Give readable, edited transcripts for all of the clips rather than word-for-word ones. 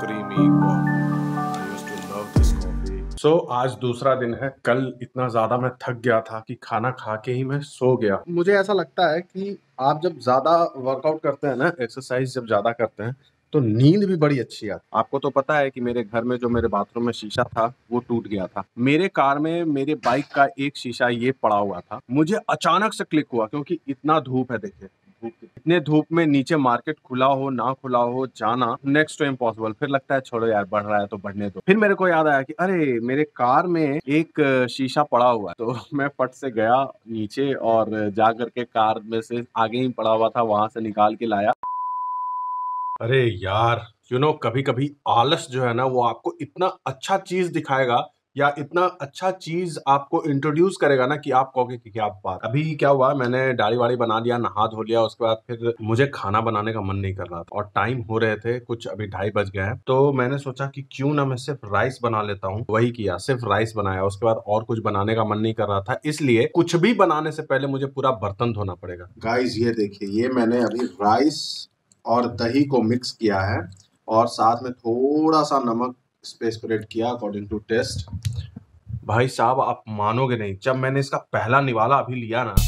creamy coffee. I used to love this coffee. So आज दूसरा दिन है। कल इतना ज्यादा मैं थक गया था कि खाना खा के ही मैं सो गया। मुझे ऐसा लगता है कि आप जब ज्यादा वर्कआउट करते हैं ना, एक्सरसाइज जब ज्यादा करते हैं तो नींद भी बड़ी अच्छी आती है। आपको तो पता है कि मेरे घर में जो मेरे बाथरूम में शीशा था वो टूट गया था। मेरे कार में मेरे बाइक का एक शीशा ये पड़ा हुआ था। मुझे अचानक से क्लिक हुआ क्योंकि इतना धूप है। देखिए इतने धूप में नीचे मार्केट खुला हो ना खुला हो जाना नेक्स्ट टू इम्पॉसिबल। फिर लगता है छोड़ो यार, बढ़ रहा है तो बढ़ने दो। फिर मेरे को याद आया कि अरे मेरे कार में एक शीशा पड़ा हुआ है। तो मैं फट से गया नीचे और जा करके कार में से आगे ही पड़ा हुआ था वहां से निकाल के लाया। अरे यार कभी कभी आलस जो है ना वो आपको इतना अच्छा चीज दिखाएगा या इतना अच्छा चीज आपको इंट्रोड्यूस करेगा ना कि आप कहोगे कि क्या बात। अभी क्या हुआ, मैंने दाढ़ी वाड़ी बना लिया, नहा धो लिया, उसके बाद फिर मुझे खाना बनाने का मन नहीं कर रहा था और टाइम हो रहे थे कुछ, अभी 2:30 बज गए हैं। तो मैंने सोचा कि क्यों ना मैं सिर्फ राइस बना लेता हूँ। वही किया, सिर्फ राइस बनाया। उसके बाद और कुछ बनाने का मन नहीं कर रहा था, इसलिए कुछ भी बनाने से पहले मुझे पूरा बर्तन धोना पड़ेगा। गाइस ये देखिए, ये मैंने अभी राइस और दही को मिक्स किया है और साथ में थोड़ा सा नमक इस पे स्प्रेड किया अकॉर्डिंग टू टेस्ट। भाई साहब आप मानोगे नहीं, जब मैंने इसका पहला निवाला अभी लिया ना,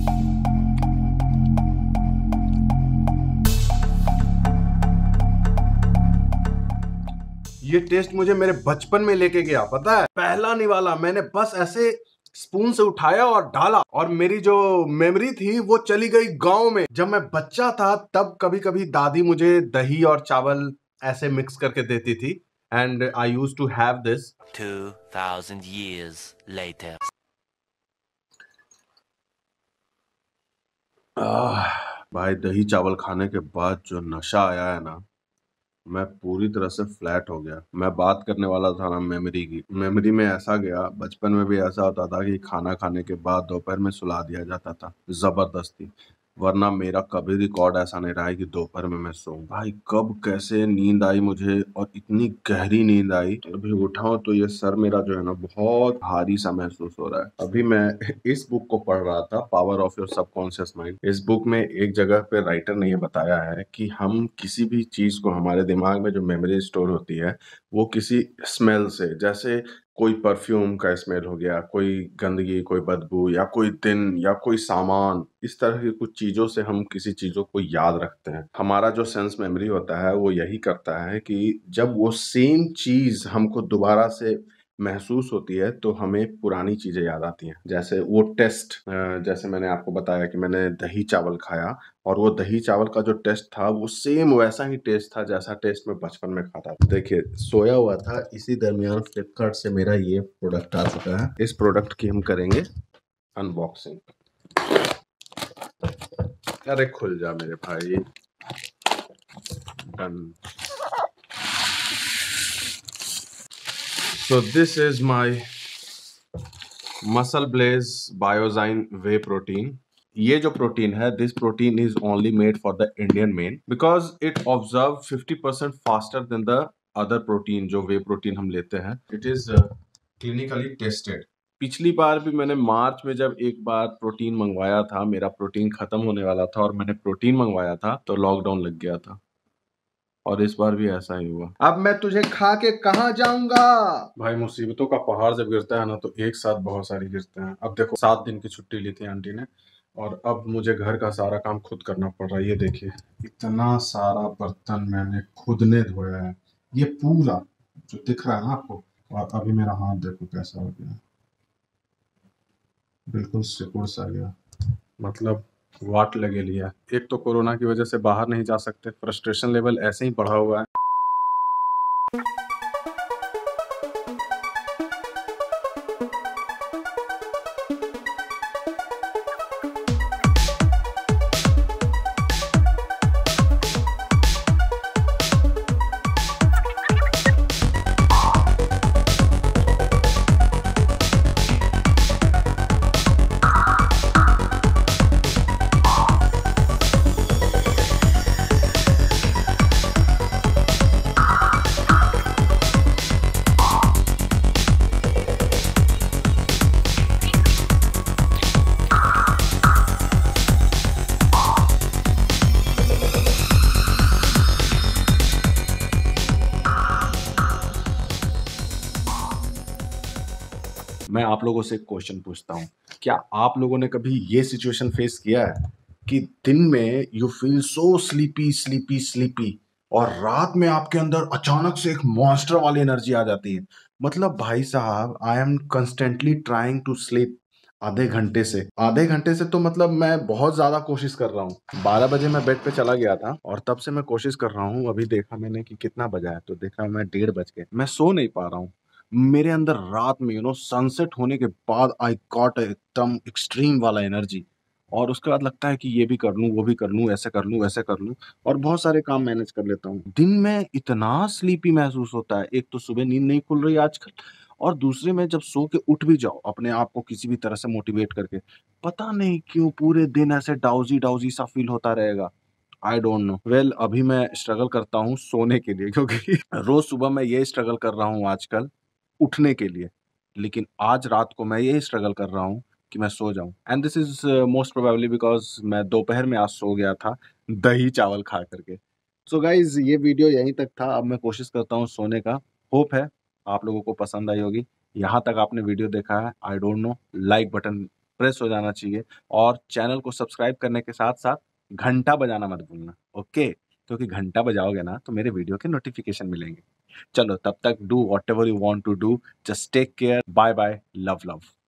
ये टेस्ट मुझे मेरे बचपन में लेके गया। पता है, पहला निवाला मैंने बस ऐसे स्पून से उठाया और डाला और मेरी जो मेमोरी थी वो चली गई गांव में। जब मैं बच्चा था तब कभी कभी दादी मुझे दही और चावल ऐसे मिक्स करके देती थी and I used to have this. 2000 years later. भाई दही चावल खाने के बाद जो नशा आया है ना, मैं पूरी तरह से फ्लैट हो गया। मैं बात करने वाला था ना मेमोरी की। मेमोरी में ऐसा गया, बचपन में भी ऐसा होता था कि खाना खाने के बाद दोपहर में सुला दिया जाता था जबरदस्ती, वरना मेरा कभी रिकॉर्ड ऐसा नहीं रहा है कि दोपहर में मैं सोऊं। भाई कब कैसे नींद आई मुझे, और इतनी गहरी नींद आई। अभी उठाऊं तो ये सर मेरा जो है ना बहुत भारी सा महसूस हो रहा है। अभी मैं इस बुक को पढ़ रहा था, power of your subconscious mind. इस बुक में एक जगह पे राइटर ने ये बताया है कि हम किसी भी चीज को, हमारे दिमाग में जो मेमोरी स्टोर होती है वो किसी स्मेल से, जैसे कोई परफ्यूम का स्मेल हो गया, कोई गंदगी, कोई बदबू, या कोई दिन, या कोई सामान, इस तरह की कुछ चीजों से हम किसी चीजों को याद रखते हैं। हमारा जो सेंस मेमोरी होता है वो यही करता है कि जब वो सेम चीज हमको दोबारा से महसूस होती है तो हमें पुरानी चीजें याद आती हैं। जैसे वो टेस्ट, जैसे मैंने आपको बताया कि मैंने दही चावल खाया और वो दही चावल का जो टेस्ट था वो सेम वैसा ही टेस्ट था जैसा टेस्ट मैं बचपन में खाता था। देखिए सोया हुआ था, इसी दरमियान फ्लिपकार्ट से मेरा ये प्रोडक्ट आ चुका है। इस प्रोडक्ट की हम करेंगे अनबॉक्सिंग। अरे खुल जा मेरे भाई। Done. So this is my Muscle Blaze Biozyme Whey Protein. ये जो प्रोटीन है, this protein is only made for the Indian man because it absorbs 50% faster than the other protein जो whey protein हम लेते हैं. It is clinically tested. पिछली बार भी मैंने मार्च में जब एक बार प्रोटीन मंगवाया था, मेरा प्रोटीन खत्म होने वाला था और मैंने प्रोटीन मंगवाया था तो लॉकडाउन लग गया था, और इस बार भी ऐसा ही हुआ। अब मैं तुझे खा के कहाँ जाऊंगा। भाई मुसीबतों का पहाड़ जब गिरता है ना तो एक साथ बहुत सारी गिरते हैं। अब देखो 7 दिन की छुट्टी ली थी आंटी ने और अब मुझे घर का सारा काम खुद करना पड़ रहा है। ये देखिए इतना सारा बर्तन मैंने खुद ने धोया है, ये पूरा जो दिख रहा है ना आपको। और अभी मेरा हाथ देखो कैसा हो गया, बिल्कुल सिकुड़ सा गया, मतलब वाट लगे लिया। एक तो कोरोना की वजह से बाहर नहीं जा सकते, फ्रस्ट्रेशन लेवल ऐसे ही बढ़ा हुआ है। मैं आप लोगों से एक क्वेश्चन पूछता हूँ, क्या आप लोगों ने कभी ये सिचुएशन फेस किया है कि दिन में you feel so sleepy sleepy sleepy और रात में आपके अंदर अचानक से एक मॉन्स्टर वाली एनर्जी आ जाती है? मतलब भाई साहब, I am constantly trying to sleep आधे घंटे से तो मतलब मैं बहुत ज्यादा कोशिश कर रहा हूँ। 12 बजे मैं बेड पे चला गया था और तब से मैं कोशिश कर रहा हूँ। अभी देखा मैंने कि कितना बजा है, तो देखा मैं 1:30 बज गए। मैं सो नहीं पा रहा हूँ। मेरे अंदर रात में सनसेट होने के बाद आई गॉट एकदम एक्सट्रीम वाला एनर्जी, और उसके बाद लगता है कि ये भी कर लूं, वो भी कर लूं, ऐसे कर लूं, वैसे कर लूं, और बहुत सारे काम मैनेज कर लेता हूँ। दिन में इतना स्लीपी महसूस होता है। एक तो सुबह नींद नहीं खुल रही आजकल, और दूसरे में जब सो के उठ भी जाओ अपने आप को किसी भी तरह से मोटिवेट करके, पता नहीं क्यों पूरे दिन ऐसे डाउजी डाउजी सा फील होता रहेगा। आई डोंट नो। वेल, अभी मैं स्ट्रगल करता हूँ सोने के लिए, क्योंकि रोज सुबह मैं ये स्ट्रगल कर रहा हूँ आजकल उठने के लिए। लेकिन आज रात को मैं यही स्ट्रगल कर रहा हूँ कि मैं सो जाऊं, and this is most probably because मैं दोपहर में आज सो गया था दही चावल खा करके। सो गाइज, ये वीडियो यहीं तक था। अब मैं कोशिश करता हूँ सोने का। होप है आप लोगों को पसंद आई होगी। यहाँ तक आपने वीडियो देखा है, I don't know, like button press हो जाना चाहिए, और चैनल को सब्सक्राइब करने के साथ साथ घंटा बजाना मत भूलना, ओके? क्योंकि घंटा बजाओगे ना तो मेरे वीडियो के नोटिफिकेशन मिलेंगे। चलो, तब तक do whatever you want to do, just take care, bye bye, love love.